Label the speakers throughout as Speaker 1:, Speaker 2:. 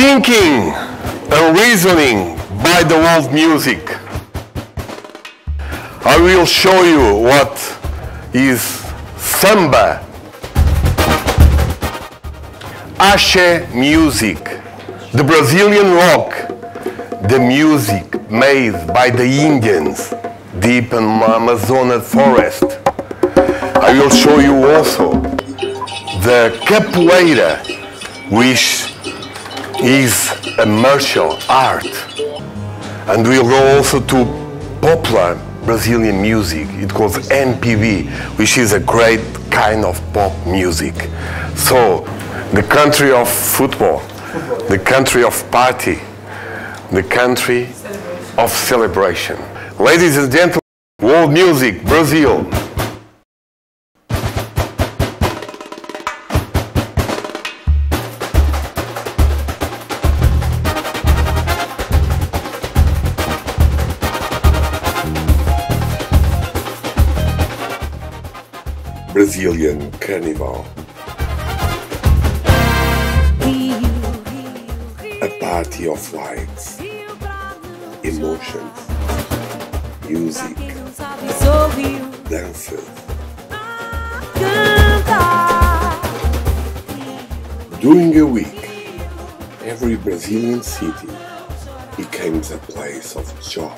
Speaker 1: Thinking and reasoning by the world music. I will show you what is samba, axé music, the Brazilian rock, the music made by the Indians deep in the Amazon forest. I will show you also the capoeira, which is a martial art. And we'll go also to popular Brazilian music. It calls MPB, which is a great kind of pop music. So, the country of football, the country of party, the country of celebration. Ladies and gentlemen, world music, Brazil. Brazilian Carnival. A party of lights, emotions, music, dances. During a week, every Brazilian city becomes a place of joy.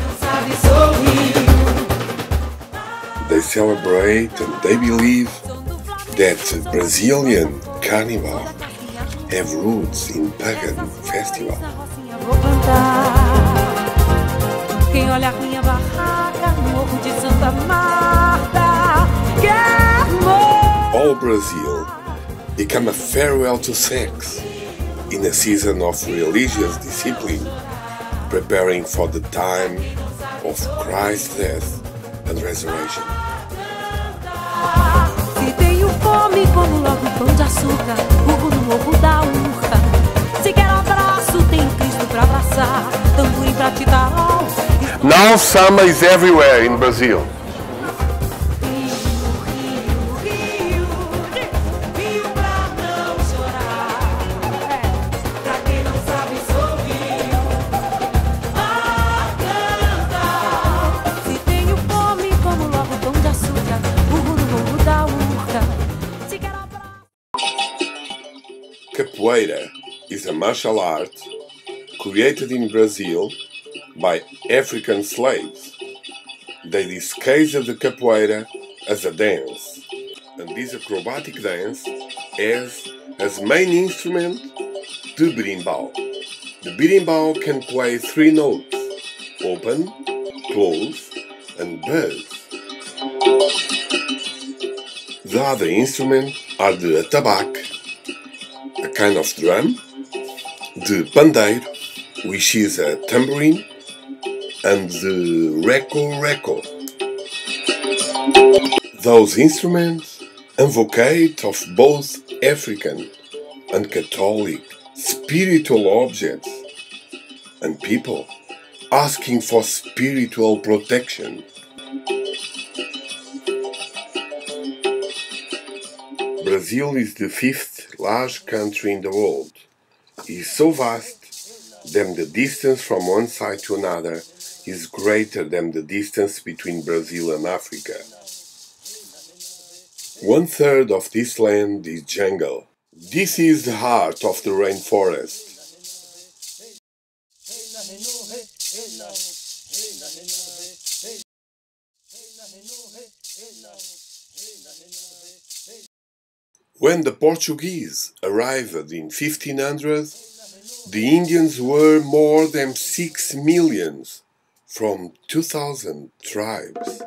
Speaker 1: They celebrate and they believe that Brazilian Carnival have roots in pagan festival. All Brazil become a farewell to sex in a season of religious discipline, preparing for the time of Christ's death and resurrection.
Speaker 2: Se tenho fome, como logo pão de açúcar, burro no morro da urra. Se quero abraço, tem Cristo pra abraçar, tamborim pra te dar.
Speaker 1: Now samba is everywhere in Brazil. Capoeira is a martial art created in Brazil by African slaves. They disguised the capoeira as a dance, and this acrobatic dance has as main instrument the berimbau. The berimbau can play 3 notes: open, close, and buzz. The other instruments are the atabaque, a kind of drum, the pandeiro, which is a tambourine, and the reco. Those instruments invocate of both African and Catholic spiritual objects and people asking for spiritual protection. Brazil is the 5th large country in the world. It is so vast that the distance from one side to another is greater than the distance between Brazil and Africa. 1/3 of this land is jungle. This is the heart of the rainforest. When the Portuguese arrived in 1500, the Indians were more than 6 million from 2,000 tribes.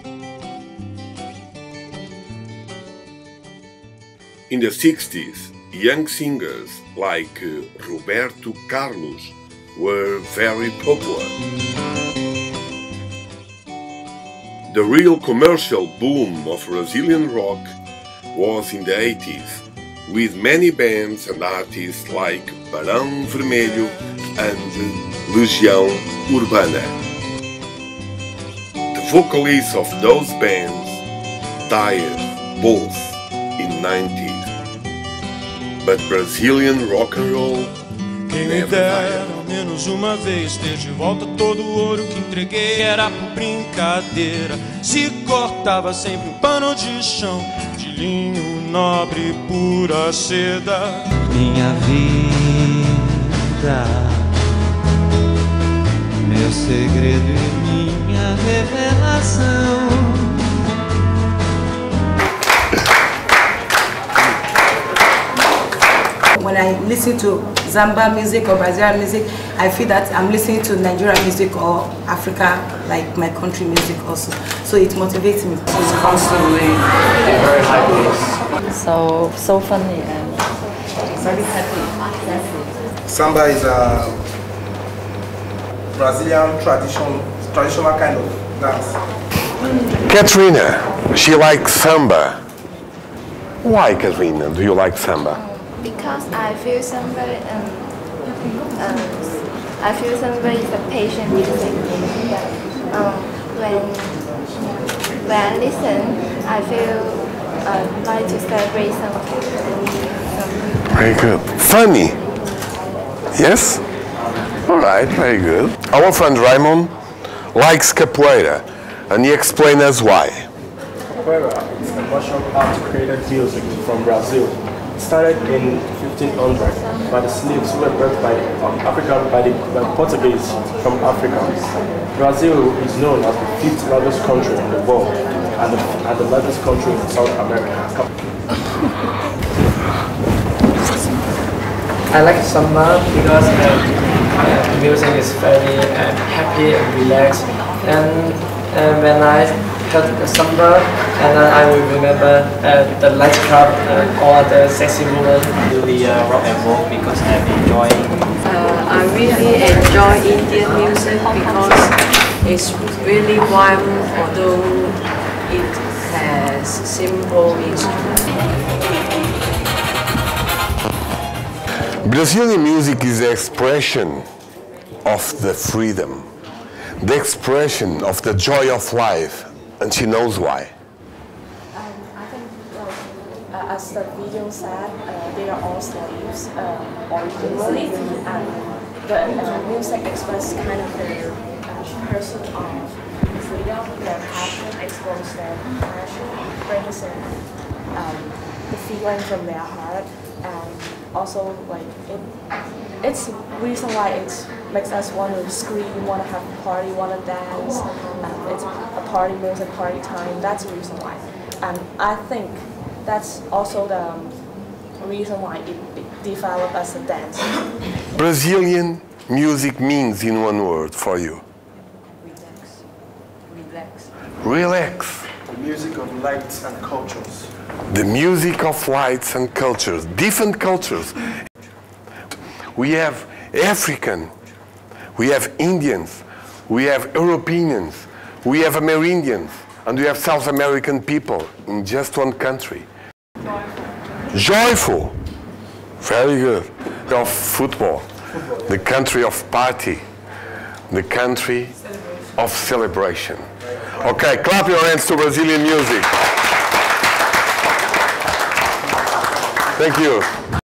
Speaker 1: In the 60s, young singers like Roberto Carlos were very popular. The real commercial boom of Brazilian rock was in the 80s, with many bands and artists like Barão Vermelho and Legião Urbana. The vocalists of those bands died both in 90s, but Brazilian rock and roll
Speaker 3: quem me dera ao menos uma vez ter de volta todo o ouro que entreguei. Era por brincadeira, se cortava sempre um pano de chão de linho nobre, pura seda.
Speaker 4: Minha vida, meu segredo e minha revelação.
Speaker 5: When I listen to Zamba music or Brazilian music, I feel that I'm listening to Nigerian music or Africa, like my country music also. So it motivates me.
Speaker 6: It's constantly a very high pace.
Speaker 7: So funny and very happy.
Speaker 8: Samba is a Brazilian traditional kind of dance.
Speaker 1: Katrina, she likes samba. Why, Katrina, do you like samba?
Speaker 9: Because I feel samba is a patient music. When I listen, I feel like to celebrate something.
Speaker 1: Very good. Funny. Yes? All right, very good. Our friend Raymond likes capoeira, and he explains us why.
Speaker 10: Capoeira is a martial art created music from Brazil. It started in 1500 by the slaves who were brought by the Portuguese from Africa. Brazil is known as the 5th largest country in the world and the largest country in South America.
Speaker 6: I like samba because the music is very happy and relaxed. And when I heard the samba, and then I will remember the nightclub or the sexy woman.
Speaker 11: Really rock and roll because I'm enjoying.
Speaker 7: I really enjoy Indian music because it's really warm, although it has simple instruments.
Speaker 1: Brazilian music is the expression of the freedom, the expression of the joy of life, and she knows why.
Speaker 12: I think, as the video said, they are all slaves originally, and the music expresses kind of their person of freedom, their passion, explodes their passion, brings in the feeling from their heart, and also like it's the reason why it makes us want to scream, want to have a party, want to dance. It's a party music, party time. That's the reason why, and I think that's also the reason why it developed as a dance.
Speaker 1: Brazilian music means in one word for you.
Speaker 12: Relax. Relax.
Speaker 1: Relax.
Speaker 8: The music of lights and cultures.
Speaker 1: The music of lights and cultures, different cultures. We have African, we have Indians, we have Europeans, we have Amerindians, and we have South American people in just one country. Joyful. Very good. Of football, the country of party, the country of celebration. Okay, clap your hands to Brazilian music. Thank you.